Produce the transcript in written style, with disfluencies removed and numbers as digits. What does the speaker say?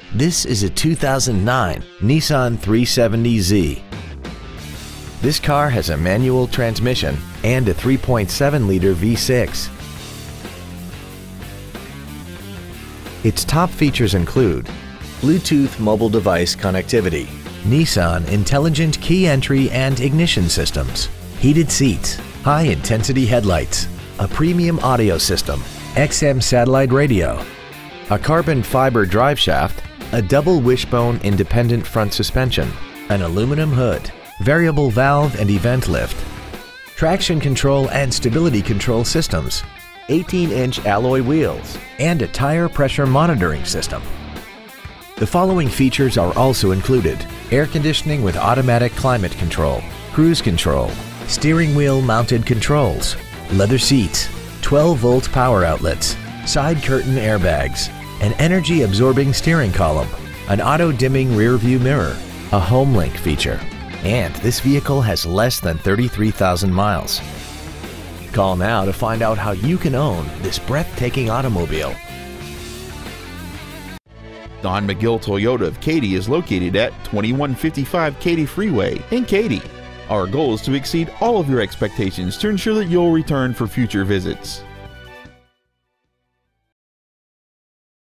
This is a 2009 Nissan 370Z. This car has a manual transmission and a 3.7-liter V6. Its top features include Bluetooth mobile device connectivity, Nissan intelligent key entry and ignition systems, heated seats, high-intensity headlights, a premium audio system, XM satellite radio, a carbon fiber drive shaft, a double wishbone independent front suspension, an aluminum hood, variable valve and event lift, traction control and stability control systems, 18-inch alloy wheels, and a tire pressure monitoring system. The following features are also included: air conditioning with automatic climate control, cruise control, steering wheel mounted controls, leather seats, 12-volt power outlets, side curtain airbags, an energy-absorbing steering column, an auto-dimming rear-view mirror, a HomeLink feature, and this vehicle has less than 33,000 miles. Call now to find out how you can own this breathtaking automobile. Don McGill Toyota of Katy is located at 2155 Katy Freeway in Katy. Our goal is to exceed all of your expectations to ensure that you'll return for future visits.